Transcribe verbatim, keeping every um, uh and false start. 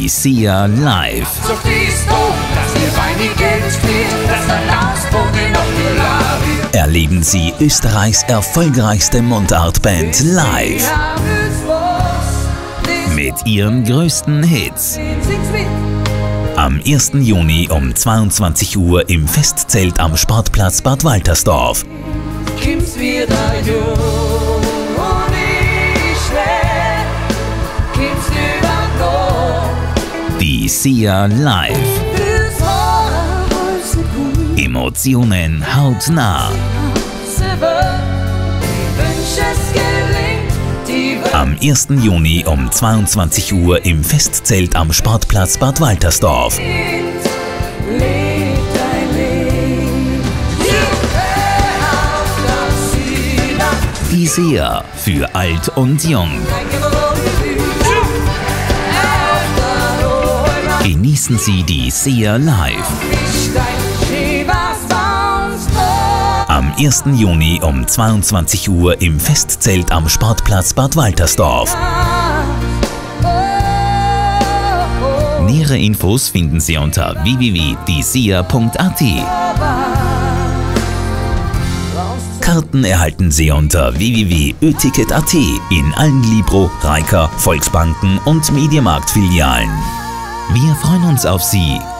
Die SEA Live. So fließt du, dass ihr Bein ins Knie, dass dein Ausdruck in Okulavi. Erleben Sie Österreichs erfolgreichste Mundartband live. Mit ihren größten Hits. Am ersten Juni um zweiundzwanzig Uhr im Festzelt am Sportplatz Bad Waltersdorf. Kommst wieder jung und ich schnell, kommst über Die SEA Live. Emotionen hautnah. Am ersten Juni um zweiundzwanzig Uhr im Festzelt am Sportplatz Bad Waltersdorf. Die SEA für alt und jung. Genießen Sie die SEA Live. Am ersten Juni um zweiundzwanzig Uhr im Festzelt am Sportplatz Bad Waltersdorf. Nähere Infos finden Sie unter w w w punkt die sea punkt a t. Karten erhalten Sie unter w w w punkt ö ticket punkt a t in allen Libro, Reiker, Volksbanken und Mediamarkt-Filialen. Wir freuen uns auf Sie